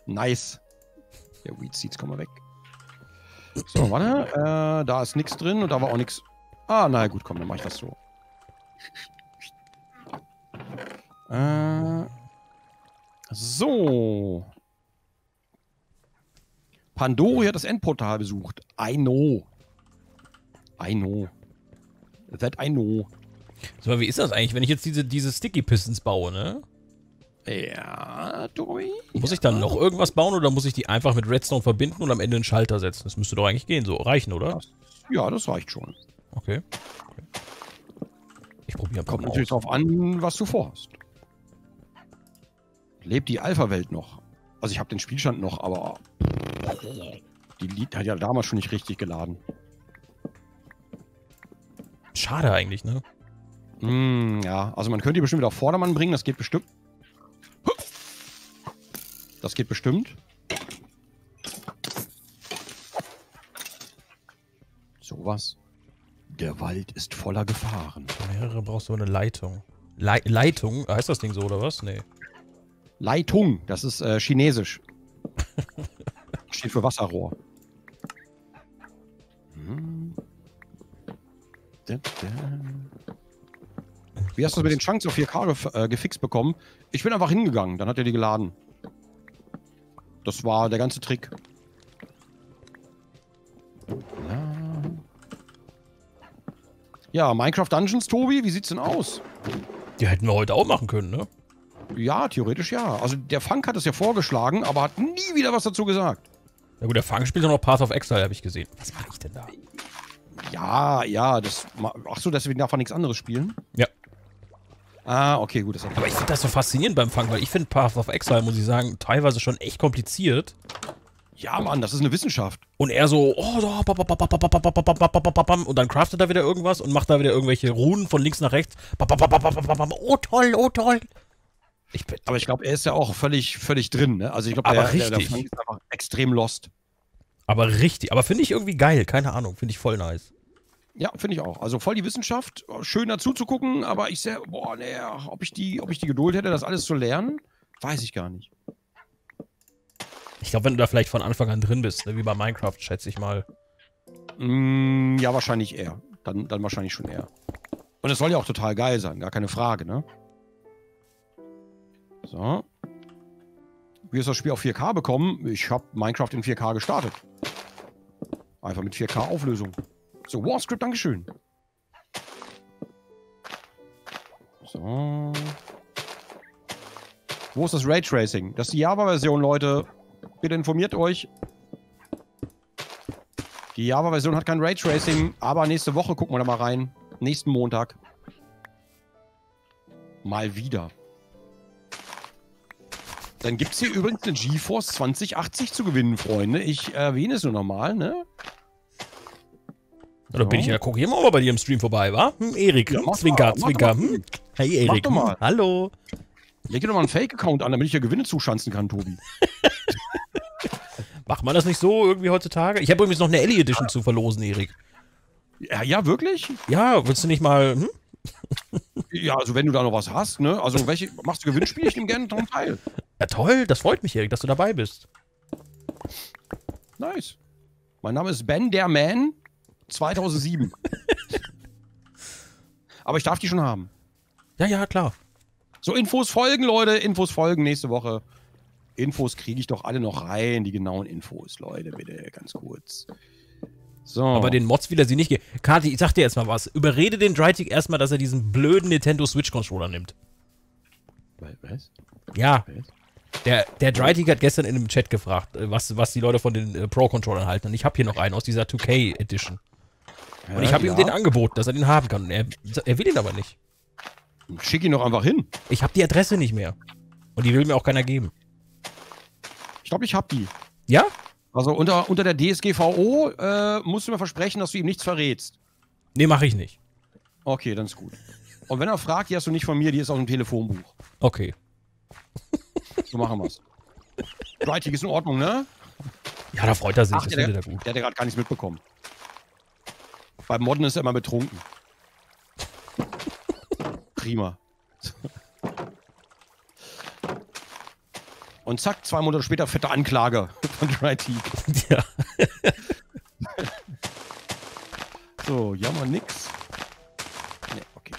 Nice. Der Weed Seeds, komm mal weg. So, warte. Da ist nichts drin und da war auch nichts. Ah, na gut, komm, dann mach ich das so. So. Pandori hat das Endportal besucht. I know. I know. That I know. So, wie ist das eigentlich, wenn ich jetzt diese Sticky Pistons baue, ne? Ja, Tobi. Muss ich dann noch irgendwas bauen oder muss ich die einfach mit Redstone verbinden und am Ende einen Schalter setzen? Das müsste doch eigentlich gehen, so reichen, oder? Ja, das reicht schon. Okay. Ich probiere einfach Kommt mal natürlich aus. darauf an, was du vorhast. Lebt die Alpha-Welt noch? Also ich habe den Spielstand noch, aber die Lied hat ja damals schon nicht richtig geladen. Schade eigentlich, ne? Ja, also man könnte die bestimmt wieder auf Vordermann bringen, das geht bestimmt. Das geht bestimmt. Sowas. Der Wald ist voller Gefahren. Für mehrere brauchst du eine Leitung. Leitung? Heißt das Ding so, oder was? Nee. Leitung, das ist chinesisch. Steht für Wasserrohr. Wie hast du mit den Chunks auf 4K gefixt bekommen? Ich bin einfach hingegangen, dann hat er die geladen. Das war der ganze Trick. Ja, Minecraft Dungeons, Tobi, wie sieht's denn aus? Die hätten wir heute auch machen können, ne? Ja, theoretisch ja. Also der Funk hat es ja vorgeschlagen, aber hat nie wieder was dazu gesagt. Ja gut, der Fang spielt doch noch Path of Exile, habe ich gesehen. Was mache ich denn da? Ja, das... Achso, deswegen darf er nichts anderes spielen? Ja. Ah, okay, gut. Das Aber ich finde das so faszinierend beim Fang, weil ich finde Path of Exile, muss ich sagen, teilweise schon echt kompliziert. ja, Mann, das ist eine Wissenschaft. Und er so, oh, so, und dann craftet er wieder irgendwas und macht da wieder irgendwelche Runen von links nach rechts. Oh toll, oh toll. Aber ich glaube, er ist ja auch völlig drin, ne? Also ich glaube, der Funk ist einfach extrem lost. Aber richtig, aber finde ich irgendwie geil, keine Ahnung, finde ich voll nice. Ja, finde ich auch. Also voll die Wissenschaft, schön dazu zu gucken, aber ich sehe, boah, nee, ob ich die Geduld hätte, das alles zu lernen, weiß ich gar nicht. Ich glaube, wenn du da vielleicht von Anfang an drin bist, ne, wie bei Minecraft, schätze ich mal. Ja, wahrscheinlich eher. Dann wahrscheinlich schon eher. Und es soll ja auch total geil sein, gar keine Frage, ne? So. Wie ist das Spiel auf 4K bekommen? Ich habe Minecraft in 4K gestartet. Einfach mit 4K Auflösung. So, Warscript, Dankeschön. So. Wo ist das Raytracing? Das ist die Java-Version, Leute. Bitte informiert euch. Die Java-Version hat kein Raytracing, aber nächste Woche gucken wir da mal rein. Nächsten Montag. Mal wieder. Dann gibt es hier übrigens eine GeForce 2080 zu gewinnen, Freunde. Ich erwähne es nur nochmal, ne? Oder bin ich ja, guck hier mal bei dir im Stream vorbei, wa? Erik, Ja, Zwinker, Zwinker. Hey Erik, Mach doch mal. Hallo. Leg dir doch mal einen Fake-Account an, damit ich ja Gewinne zuschanzen kann, Tobi. Macht man das nicht so irgendwie heutzutage? Ich habe übrigens noch eine Ellie Edition zu verlosen, Erik. Ja, wirklich? Ja, willst du nicht mal, Ja, also wenn du da noch was hast, ne? Also welche, machst du Gewinnspiele? Ich nehme gerne daran teil. Ja toll, das freut mich, Erik, dass du dabei bist. Nice. Mein Name ist Ben der Man 2007. Aber ich darf die schon haben. Ja, ja, klar. So, Infos folgen, Leute. Infos folgen nächste Woche. Infos kriege ich doch alle noch rein. Die genauen Infos, Leute, bitte, ganz kurz. So. Aber den Mods will er sie nicht geben. Kati, ich sag dir jetzt mal was. Überrede den Drytic erstmal, dass er diesen blöden Nintendo Switch Controller nimmt. Was? Ja. Der Drytic hat gestern in dem Chat gefragt, was die Leute von den Pro-Controllern halten. Und ich habe hier noch einen aus dieser 2K Edition. Und ich habe ihm den angeboten, dass er den haben kann. Und er will ihn aber nicht. Schick ihn doch einfach hin. Ich habe die Adresse nicht mehr. Und die will mir auch keiner geben. Ich glaube, ich habe die. Ja? Also unter der DSGVO musst du mir versprechen, dass du ihm nichts verrätst. Nee, mache ich nicht. Okay, dann ist gut. Und wenn er fragt, die hast du nicht von mir, die ist aus dem Telefonbuch. Okay. So machen wir's. Righty, ist in Ordnung, ne? Ja, da freut er sich. Ach, das der findet er gut. hat ja gerade gar nichts mitbekommen. Beim Modden ist er immer betrunken. Prima. Und zack, 2 Monate später fette Anklage von Dryteak. Ja. So, jammer nix. Ne, okay.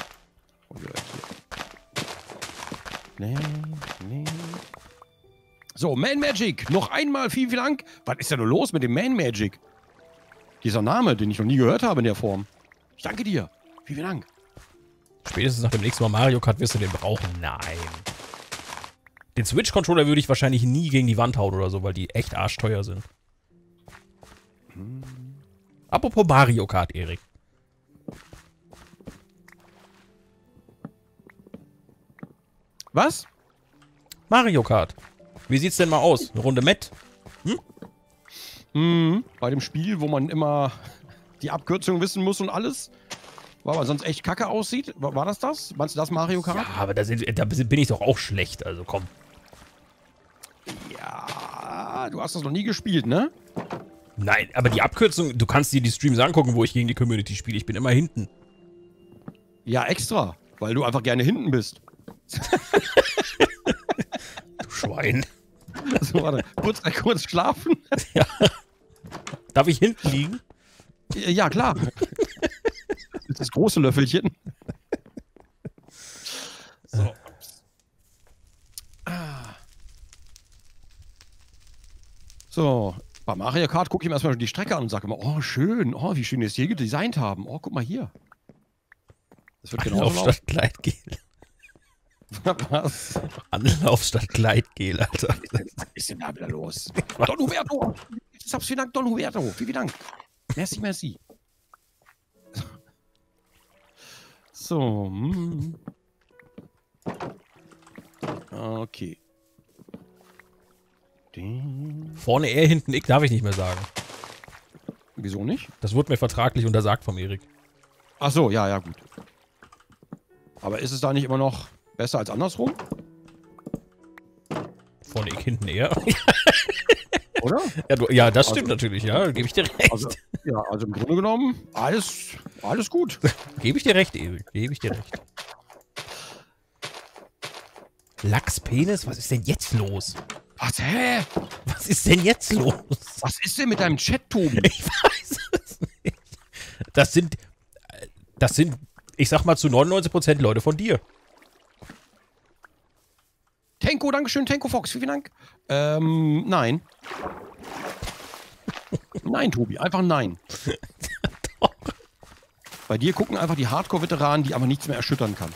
Nee. So, Man Magic. Noch einmal vielen Dank. Was ist denn nur los mit dem Man Magic? Dieser Name, den ich noch nie gehört habe in der Form. Ich danke dir. Vielen Dank. Spätestens nach dem nächsten Mal Mario Kart wirst du den brauchen. Nein. Den Switch-Controller würde ich wahrscheinlich nie gegen die Wand hauen oder so, weil die echt arschteuer sind. Apropos Mario Kart, Erik. Was? Mario Kart. Wie sieht's denn mal aus? Eine Runde Met? Bei dem Spiel, wo man immer die Abkürzung wissen muss und alles, weil man sonst echt kacke aussieht. War das das? Meinst du das Mario Kart? Ja, aber da bin ich doch auch schlecht, also komm. Ja, du hast das noch nie gespielt, ne? Nein, aber die Abkürzung, du kannst dir die Streams angucken, wo ich gegen die Community spiele. Ich bin immer hinten. Ja, extra, weil du einfach gerne hinten bist. Du Schwein. So, warte, kurz schlafen? Ja. Darf ich hinten liegen? Ja, klar. Das große Löffelchen. So. So, bei Mario Kart gucke ich mir erstmal die Strecke an und sage immer, oh schön, oh wie schön die es hier gedesignt haben. Oh, guck mal hier. Das wird genau Anlauf statt Gleitgel. Was? Anlauf statt Gleitgel, Alter. Was ist denn da wieder los? Don Huberto! Vielen Dank, Don Huberto. Vielen Dank. Merci, merci. So. Okay. Vorne er, hinten ich, darf ich nicht mehr sagen. Wieso nicht? Das wurde mir vertraglich untersagt vom Erik. Ach so, ja, gut. Aber ist es da nicht immer noch besser als andersrum? Vorne ich, hinten er. Oder? Ja, das stimmt natürlich, ja, gebe ich dir recht. Also im Grunde genommen, alles gut. Gebe ich dir recht, Erik, gebe ich dir recht. Lachspenis, was ist denn jetzt los? Was, hä? Was ist denn jetzt los? Was ist denn mit deinem Chat, Tobi? Ich weiß es nicht. Das sind, ich sag mal, zu 99% Leute von dir. Tenko, dankeschön, Tenko Fox, vielen Dank. Nein. Nein, Tobi, einfach nein. Doch. Bei dir gucken einfach die Hardcore-Veteranen, die aber nichts mehr erschüttern kann.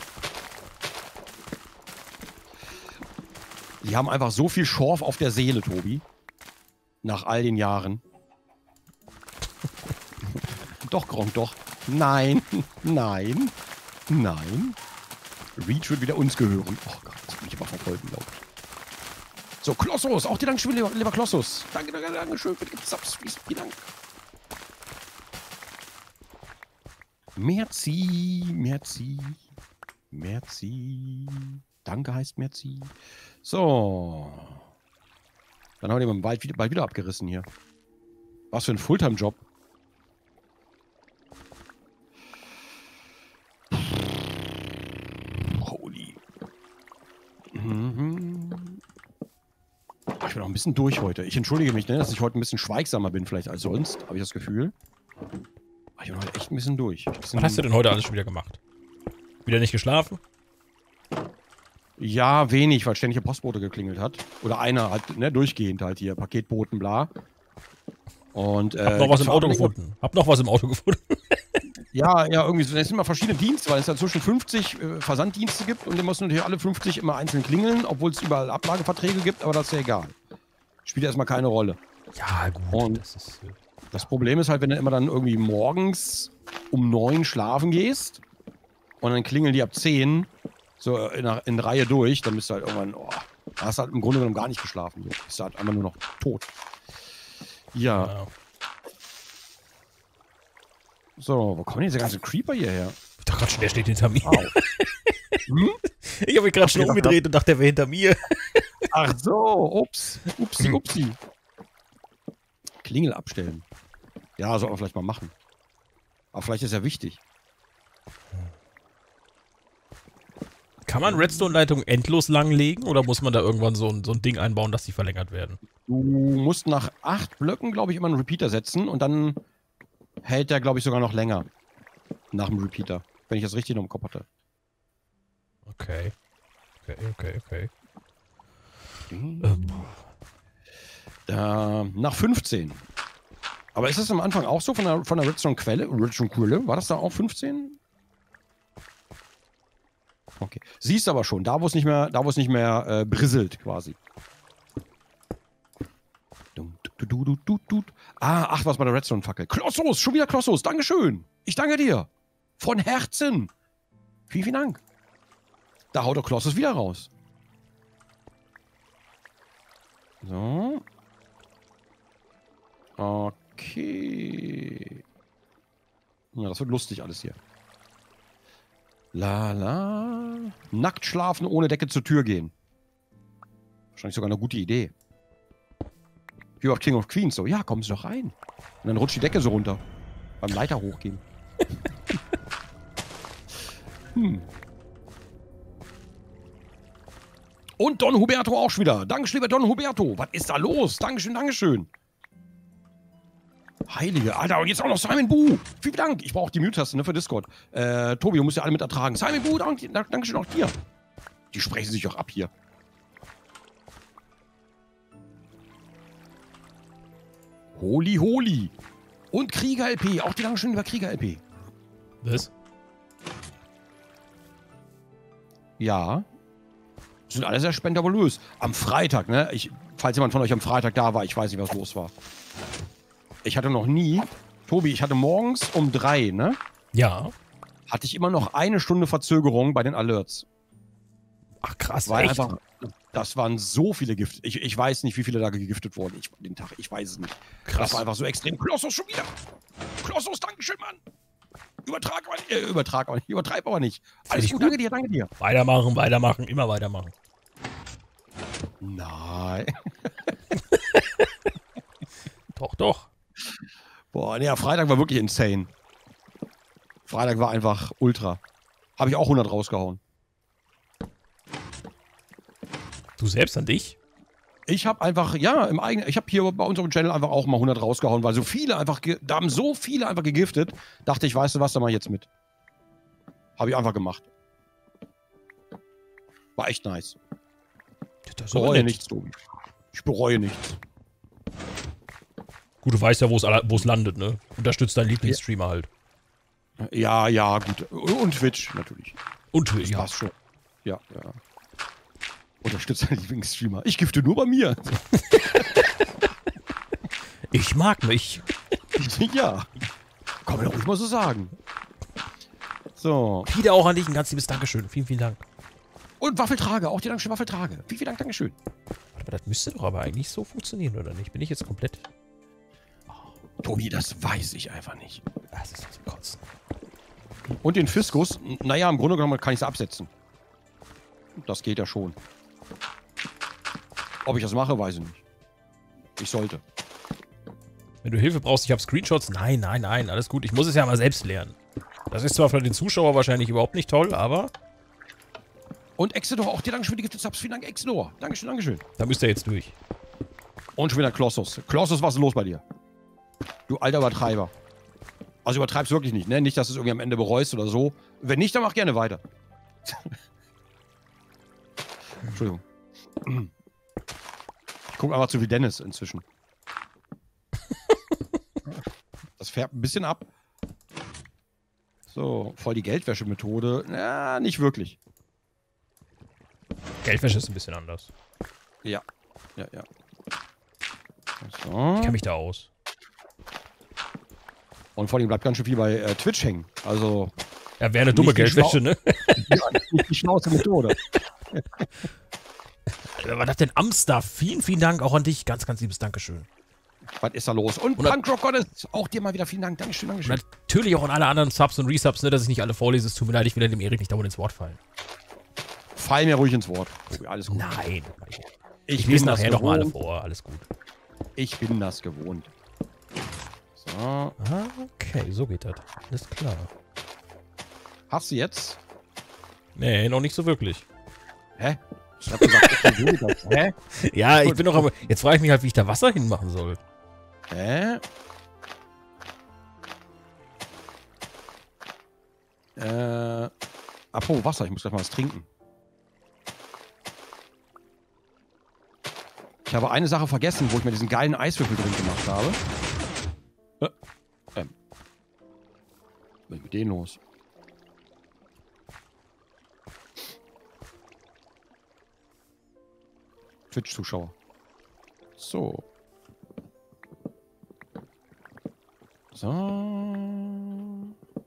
Die haben einfach so viel Schorf auf der Seele, Tobi. Nach all den Jahren. Doch, Gronk, doch. Nein, nein, nein. Reach wird wieder uns gehören. Oh Gott, das bin ich aber verfolgen, glaube ich. So, Klossos, auch dir Dankeschön, lieber Klossos. Danke schön für die Subs. Vielen Dank. Merci. Danke heißt Merci. So. Dann haben wir den bald wieder abgerissen hier. Was für ein Fulltime-Job. Holy. Ich bin auch ein bisschen durch heute. Ich entschuldige mich, ne, dass ich heute ein bisschen schweigsamer bin vielleicht als sonst, habe ich das Gefühl. Aber ich bin heute echt ein bisschen durch. Was hast du denn heute alles schon wieder gemacht? Wieder nicht geschlafen? Ja, wenig, weil ständig der Postbote geklingelt hat. Oder einer halt, ne, durchgehend halt hier, Paketboten, bla. Und, Hab noch was im Auto gefunden. Ja, irgendwie, es sind immer verschiedene Dienste, weil es ja zwischen 50 Versanddienste gibt und dann müssen natürlich alle 50 immer einzeln klingeln, obwohl es überall Ablageverträge gibt, aber das ist ja egal. Spielt erstmal keine Rolle. Ja, gut. Und das Problem ist halt, wenn du immer dann irgendwie morgens um 9 schlafen gehst und dann klingeln die ab 10 so in Reihe durch, dann bist du halt irgendwann, da hast du halt im Grunde genommen gar nicht geschlafen. So. Bist du halt einfach nur noch tot. Ja. So, wo kommen diese ganzen Creeper hierher? Ich dachte gerade schon, der steht hinter mir. Wow. Ich habe mich gerade schon umgedreht und dachte, der wäre hinter mir. Ach so, upsi. Klingel abstellen. Ja, soll man vielleicht mal machen. Aber vielleicht ist ja wichtig. Kann man Redstone-Leitungen endlos lang legen oder muss man da irgendwann so ein Ding einbauen, dass die verlängert werden? Du musst nach 8 Blöcken, glaube ich, immer einen Repeater setzen und dann hält der, glaube ich, sogar noch länger. Nach dem Repeater. Wenn ich das richtig noch im Kopf hatte. Okay. Okay. Nach 15. Aber ist das am Anfang auch so von der Redstone-Quelle? Redstone-Quelle? War das da auch 15? Okay. Siehst aber schon, da wo es nicht mehr brisselt quasi. Ach, was bei der Redstone-Fackel. Klossos, schon wieder Klossos. Dankeschön. Ich danke dir. Von Herzen. Vielen Dank. Da haut der Klossos wieder raus. So. Okay. Ja, das wird lustig alles hier. Nackt schlafen, ohne Decke zur Tür gehen. Wahrscheinlich sogar eine gute Idee. Wie auf King of Queens so. Ja, kommen Sie doch rein. Und dann rutscht die Decke so runter. Beim Leiter hochgehen. Und Don Huberto auch schon wieder. Dankeschön, lieber Don Huberto. Was ist da los? Dankeschön. Heilige, Alter, und jetzt auch noch Simon Boo. Vielen Dank. Ich brauche die Mute-Taste, ne, für Discord. Tobi, du musst ja alle mit ertragen. Simon Boo, Dankeschön auch dir. Die sprechen sich auch ab hier. Holy. Und Krieger-LP. Auch die Dankeschön über Krieger-LP. Was? Ja. Sind alle sehr spendabulös. Am Freitag, ne? Falls jemand von euch am Freitag da war, ich weiß nicht, was los war. Ich hatte noch nie, Tobi, ich hatte morgens um 3, ne? Ja. Hatte ich immer noch 1 Stunde Verzögerung bei den Alerts. Ach krass, Weil echt? einfach, das waren so viele Gift. Ich weiß nicht, wie viele da gegiftet wurden. Den Tag, ich weiß es nicht. Krass. Das war einfach so extrem. Klossos schon wieder. Klossos, Dankeschön, Mann. Übertreib aber nicht. Alles gut, danke dir. Weitermachen, immer weitermachen. Nein. Doch. Boah, nee, Freitag war wirklich insane. Freitag war einfach ultra. Habe ich auch 100 rausgehauen. Du selbst an dich? Ich habe einfach, ja, ich habe hier bei unserem Channel einfach auch mal 100 rausgehauen, weil da haben so viele einfach gegiftet. Dachte ich, weißt du was, da mach ich jetzt mit. Habe ich einfach gemacht. War echt nice. Ich bereue nichts, Tobi. Ich bereue nichts. Gut, du weißt ja, wo es landet, ne? Unterstützt deinen Lieblingsstreamer halt. Ja, gut. Und Twitch natürlich. Und Twitch, das passt schon. Ja. Unterstützt deinen Lieblingsstreamer. Ich gifte nur bei mir. Ich mag mich. Ja. Kann man doch ruhig mal so sagen. So. Wieder auch an dich ein ganz liebes Dankeschön. Vielen Dank. Und Waffeltrage, auch dir Dankeschön, Waffeltrage. Vielen Dank, Dankeschön. Aber das müsste doch aber eigentlich so funktionieren, oder nicht? Bin ich jetzt komplett... Tobi, das weiß ich einfach nicht. Das ist zum Kotzen. Und den Fiskus, naja, im Grunde genommen kann ich es absetzen. Das geht ja schon. Ob ich das mache, weiß ich nicht. Ich sollte. Wenn du Hilfe brauchst, ich habe Screenshots. Nein, alles gut. Ich muss es ja mal selbst lernen. Das ist zwar für den Zuschauer wahrscheinlich überhaupt nicht toll, aber... Und Exedor, auch dir Dankeschön für die Gifted Subs. Vielen Dank, Exedor. Dankeschön. Da müsst ihr jetzt durch. Und schon wieder Klossos. Klossos, was ist los bei dir? Du alter Übertreiber. Also übertreib's wirklich nicht, ne? Nicht, dass du es irgendwie am Ende bereust oder so. Wenn nicht, dann mach gerne weiter. Entschuldigung. Ich gucke einfach zu viel Dennis inzwischen. Das färbt ein bisschen ab. So, voll die Geldwäsche-Methode. Na, nicht wirklich. Geldwäsche ist ein bisschen anders. Ja. So. Ich kenne mich da aus. Und vor allem bleibt ganz schön viel bei Twitch hängen. Also. Ja, wäre eine dumme Geldwäsche, ne? Ja, nicht die schlauste Methode. Wer war das denn? Amstaff. Vielen Dank auch an dich. Ganz liebes Dankeschön. Was ist da los? Und Punkrock Goddess, auch dir mal wieder vielen Dank. Dankeschön. Natürlich auch an alle anderen Subs und Resubs, ne, dass ich nicht alle vorlese. Es tut mir leid, ich will dem Erik nicht dauernd ins Wort fallen. Fall mir ruhig ins Wort. Alles gut. Nein. Ich lese nachher noch mal alle vor. Alles gut. Ich bin das gewohnt. So. Okay, so geht das. Alles klar. Hast du jetzt? Nee, noch nicht so wirklich. Hä? Ich hab gesagt, okay, weniger. Hä? Ja, ich bin doch aber... Jetzt frage ich mich halt, wie ich da Wasser hinmachen soll. Hä? Apropos Wasser, ich muss gleich mal was trinken. Ich habe eine Sache vergessen, wo ich mir diesen geilen Eiswürfel drin gemacht habe. Was ist mit denen los? Twitch-Zuschauer. So. So.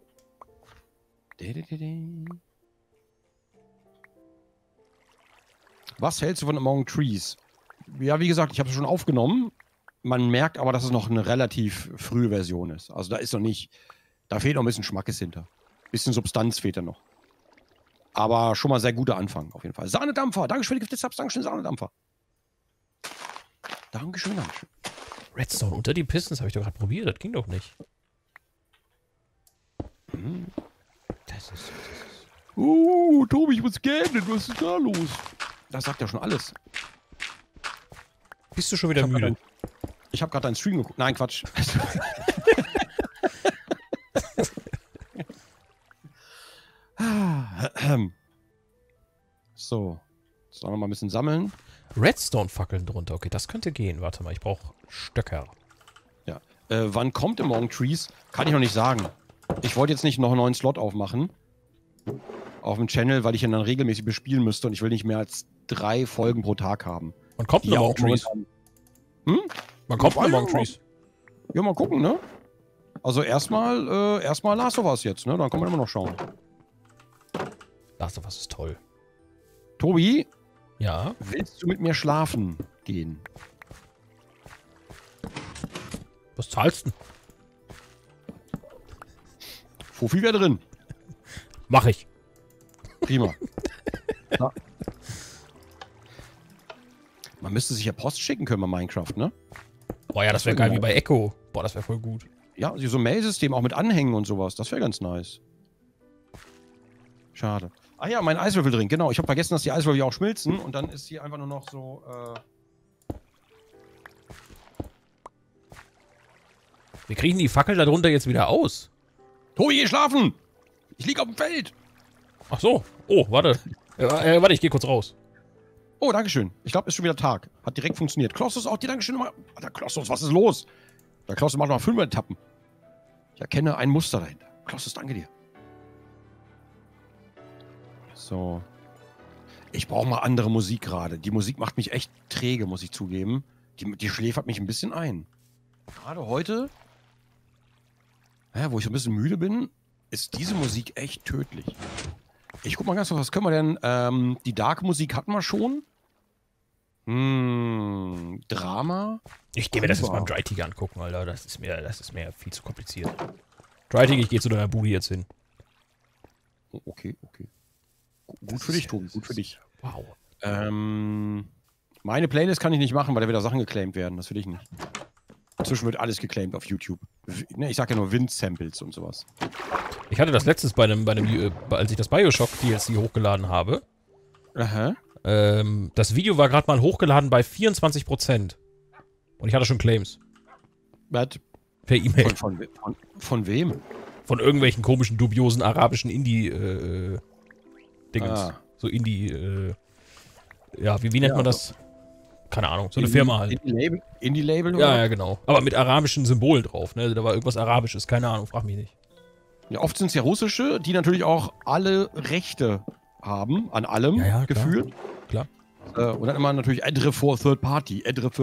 Was hältst du von Among Trees? Ja, wie gesagt, ich habe es schon aufgenommen. Man merkt aber, dass es noch eine relativ frühe Version ist. Also da ist noch nicht... Da fehlt noch ein bisschen Schmackes hinter. Bisschen Substanz fehlt da noch. Aber schon mal sehr guter Anfang, auf jeden Fall. Sahnedampfer! Dankeschön für die Gifted-Subs, Dankeschön, Sahnedampfer. Dankeschön, Dankeschön. Redstone unter die Pistons habe ich doch gerade probiert. Das ging doch nicht. Hm. Das ist... Tobi, ich muss gähnen. Was ist da los? Das sagt ja schon alles. Bist du schon wieder müde? Ich habe gerade deinen Stream geguckt. Nein, Quatsch. So. Jetzt sollen wir mal ein bisschen sammeln. Redstone-Fackeln drunter. Okay, das könnte gehen. Warte mal, ich brauche Stöcker. Ja. Wann kommt Among Trees? Kann ich noch nicht sagen. Ich wollte jetzt nicht noch einen neuen Slot aufmachen. Auf dem Channel, weil ich ihn dann regelmäßig bespielen müsste und ich will nicht mehr als 3 Folgen pro Tag haben. Wann kommt Ja, Among Trees? Wann kommt Among Trees? Ja, mal gucken, ne? Also erstmal Last of Us jetzt, ne? Dann kann man immer noch schauen. Last of Us ist toll. Tobi, Ja? willst du mit mir schlafen gehen? Was zahlst du? Fuffi wäre drin. Mach ich. Prima. Ja. Man müsste sich ja Post schicken können bei Minecraft, ne? Boah, ja, das wäre geil wie bei Echo. Boah, das wäre voll gut. Ja, so ein Mail-System auch mit Anhängen und sowas. Das wäre ganz nice. Schade. Ah ja, mein Eiswürfel drin. Genau, ich habe vergessen, dass die Eiswürfel ja auch schmilzen. Und dann ist hier einfach nur noch so... Wir kriegen die Fackel darunter jetzt wieder aus. Tobi, geh schlafen! Ich lieg auf dem Feld! Ach so. Oh, warte. Warte, ich gehe kurz raus. Oh, dankeschön. Ich glaube, ist schon wieder Tag. Hat direkt funktioniert. Klossus auch die Dankeschön nochmal. Alter, Klossus, was ist los? Der Klossus macht noch 5 Etappen. Ich erkenne ein Muster dahinter. Klossus, danke dir. So. Ich brauche mal andere Musik gerade. Die Musik macht mich echt träge, muss ich zugeben. Die schläfert mich ein bisschen ein. Gerade heute, wo ich ein bisschen müde bin, ist diese Musik echt tödlich. Ich guck mal ganz kurz, was können wir denn? Die Dark-Musik hatten wir schon. Drama. Ich gehe mir das jetzt beim Dry Tiger angucken, Alter. Das ist mir viel zu kompliziert. Dry Tiger, ich gehe zu deiner Bude jetzt hin. Oh, okay. Gut für dich, Tobi. Gut für dich. Wow. Meine Playlist kann ich nicht machen, weil da wieder Sachen geclaimt werden. Das will ich nicht. Inzwischen wird alles geclaimt auf YouTube. Ich sag ja nur Wind-Samples und sowas. Ich hatte das letztens als ich das Bioshock DLC hochgeladen habe. Aha. Das Video war gerade mal hochgeladen bei 24%. Und ich hatte schon Claims. Was? Per E-Mail. Von wem? Von irgendwelchen komischen, dubiosen arabischen Indie-Dingens. Ah. So Indie, ja, wie nennt man das? Keine Ahnung, so eine Firma halt. Indie-Label? Oder? Ja, genau. Aber mit arabischen Symbolen drauf, ne? Also da war irgendwas Arabisches, keine Ahnung, frag mich nicht. Ja, oft sind es ja russische, die natürlich auch alle Rechte haben, an allem gefühlt. Klar. Und dann immer natürlich Adre for Third Party.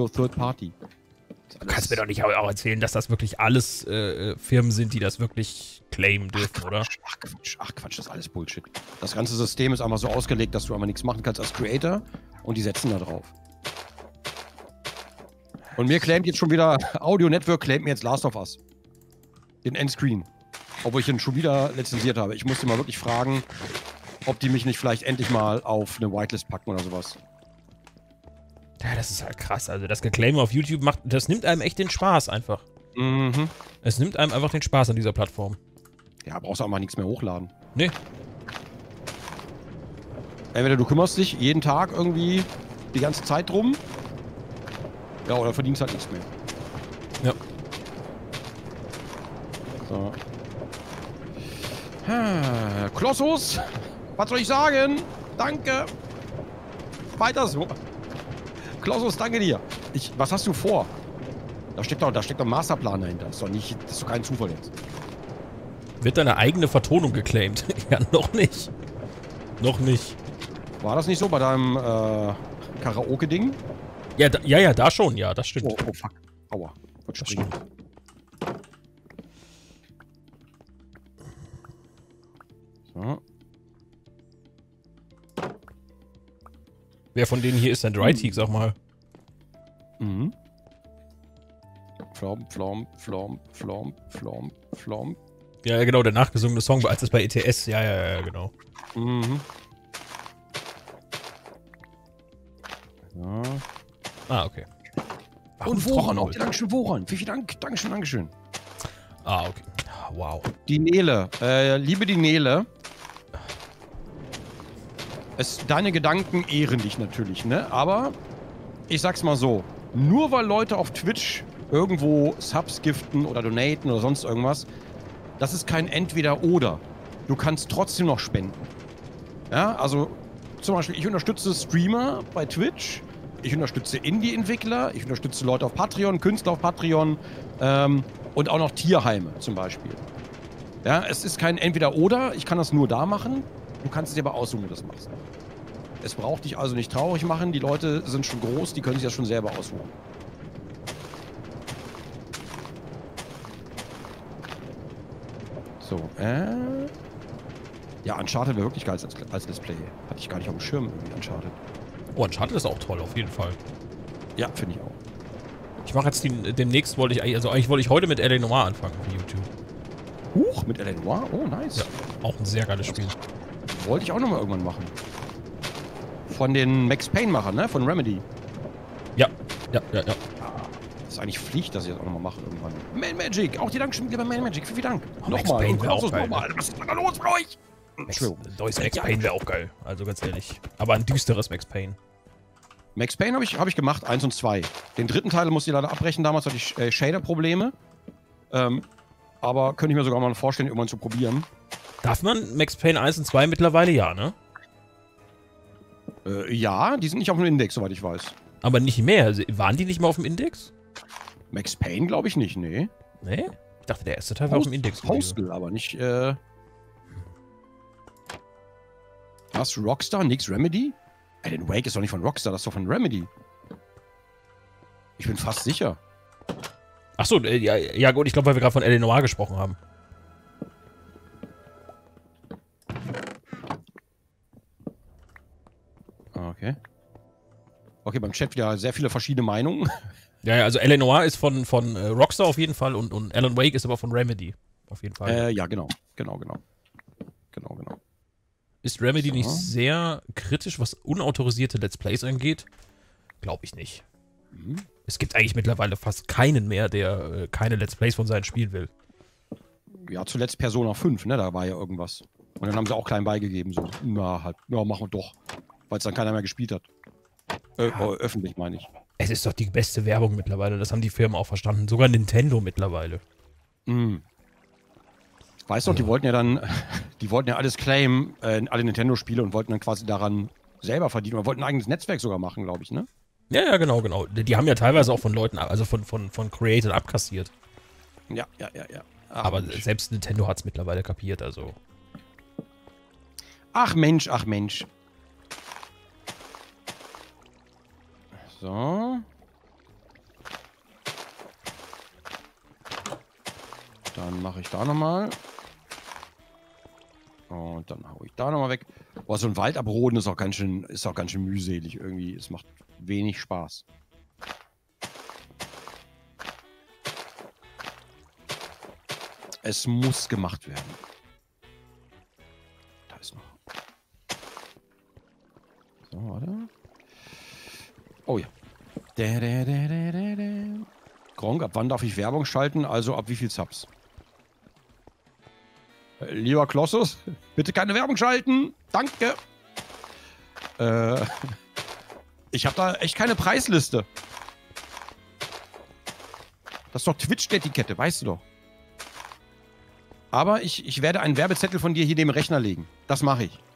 Du kannst mir doch nicht auch erzählen, dass das wirklich alles Firmen sind, die das wirklich claimen dürfen, oder? Ach Quatsch, das ist alles Bullshit. Das ganze System ist einfach so ausgelegt, dass du einfach nichts machen kannst als Creator und die setzen da drauf. Und mir claimt jetzt schon wieder, Audio Network claimt mir jetzt Last of Us. Den Endscreen. Obwohl ich ihn schon wieder lizenziert habe. Ich muss die mal wirklich fragen, ob die mich nicht vielleicht endlich mal auf eine Whitelist packen oder sowas. Ja, das ist halt krass. Also das Geclaim auf YouTube das nimmt einem echt den Spaß einfach. Mhm. Es nimmt einem einfach den Spaß an dieser Plattform. Ja, brauchst du auch mal nichts mehr hochladen. Nee. Entweder du kümmerst dich jeden Tag irgendwie die ganze Zeit drum. Ja, oder verdienst halt nichts mehr. Ja. So. Klossus, was soll ich sagen? Danke. Weiter so. Klossus, danke dir. Was hast du vor? Da steckt doch ein Masterplan dahinter. Das ist doch kein Zufall jetzt. Wird deine eigene Vertonung geclaimed? Ja, noch nicht. Noch nicht. War das nicht so bei deinem Karaoke-Ding? Ja, ja, da schon, ja, das stimmt. Oh fuck. Aua. Wollte springen. So. Wer von denen hier ist denn Dryteak, sag mal? Mhm. Flom, flom, flom, flom, flom, flom. Ja, genau, der nachgesungene Song, als es bei ETS. Ja, genau. Mhm. Ja. Ah, okay. Und Woran auch. Dankeschön, Woran. Vielen Dank. Dankeschön. Ah, okay. Wow. Die Nele. Liebe die Nele. Deine Gedanken ehren dich natürlich, ne? Aber ich sag's mal so. Nur weil Leute auf Twitch irgendwo Subs giften oder donaten oder sonst irgendwas, das ist kein Entweder-Oder. Du kannst trotzdem noch spenden. Ja, also zum Beispiel, ich unterstütze Streamer bei Twitch, ich unterstütze Indie-Entwickler, ich unterstütze Leute auf Patreon, Künstler auf Patreon und auch noch Tierheime zum Beispiel. Ja, es ist kein Entweder-Oder, ich kann das nur da machen, du kannst es dir aber aussuchen, wie du das machst. Es braucht dich also nicht traurig machen, die Leute sind schon groß, die können sich das schon selber aussuchen. So, ja, Uncharted wäre wirklich geil als Let's Play. Hatte ich gar nicht auf dem Schirm irgendwie, Uncharted. Oh, Uncharted ist auch toll, auf jeden Fall. Ja, finde ich auch. Ich mache jetzt demnächst wollte ich eigentlich wollte ich heute mit L.A. Noire anfangen auf YouTube. Huch, mit L.A. Noire? Oh, nice. Ja, auch ein sehr geiles Spiel. Wollte ich auch nochmal irgendwann machen. Von den Max Payne-Machern, ne? Von Remedy. Ja. Das ist eigentlich Pflicht, dass ich das auch nochmal mache irgendwann. Man Magic, auch die Dankeschön, lieber Man Magic. Vielen Dank. Oh, Max Payne wäre auch geil. Was ist da los bei euch? Neues Max Payne wäre auch geil. Also ganz ehrlich. Aber ein düsteres Max Payne. Max Payne hab ich gemacht, 1 und 2. Den dritten Teil musste ich leider abbrechen. Damals hatte ich Shader-Probleme. Aber könnte ich mir sogar mal vorstellen, irgendwann zu probieren. Darf man Max Payne 1 und 2 mittlerweile? Ja, ne? Ja, die sind nicht auf dem Index, soweit ich weiß. Aber nicht mehr. Waren die nicht mal auf dem Index? Max Payne glaube ich nicht, nee. Nee? Ich dachte, der erste Teil war auf dem Index. Postal, aber nicht, Was? Rockstar? Nix Remedy? Alan Wake ist doch nicht von Rockstar, das ist doch von Remedy. Ich bin fast sicher. Achso, ja gut, ich glaube, weil wir gerade von L.A. Noire gesprochen haben. Okay. Okay, beim Chat wieder sehr viele verschiedene Meinungen. Ja, also L.A. Noire ist von Rockstar auf jeden Fall und Alan Wake ist aber von Remedy. Auf jeden Fall. Ja, genau. Ist Remedy nicht sehr kritisch, was unautorisierte Let's Plays angeht? Glaube ich nicht. Mhm. Es gibt eigentlich mittlerweile fast keinen mehr, der keine Let's Plays von seinen Spielen will. Ja, zuletzt Persona 5, ne? Da war ja irgendwas. Und dann haben sie auch klein beigegeben, so, machen wir doch. Weil es dann keiner mehr gespielt hat. Öffentlich, meine ich. Es ist doch die beste Werbung mittlerweile, das haben die Firmen auch verstanden. Sogar Nintendo mittlerweile. Mhm. Weißt du, die wollten ja alles claimen, alle Nintendo-Spiele und wollten dann quasi daran selber verdienen. Oder wollten ein eigenes Netzwerk sogar machen, glaube ich, ne? Ja, genau. Die haben ja teilweise auch von Leuten, also von Creator abkassiert. Ja. Aber selbst Nintendo hat es mittlerweile kapiert, also. Ach Mensch. So. Dann mache ich da nochmal. Und dann haue ich da nochmal weg. Boah, so ein Wald abroden ist auch ganz schön mühselig irgendwie. Es macht wenig Spaß. Es muss gemacht werden. Da ist noch. So, warte. Oh ja. Gronk, ab wann darf ich Werbung schalten? Also ab wie viel Subs? Lieber Klossus, bitte keine Werbung schalten. Danke. Ich habe da echt keine Preisliste. Das ist doch Twitch-Etikette, weißt du doch. Aber ich werde einen Werbezettel von dir hier dem Rechner legen. Das mache ich.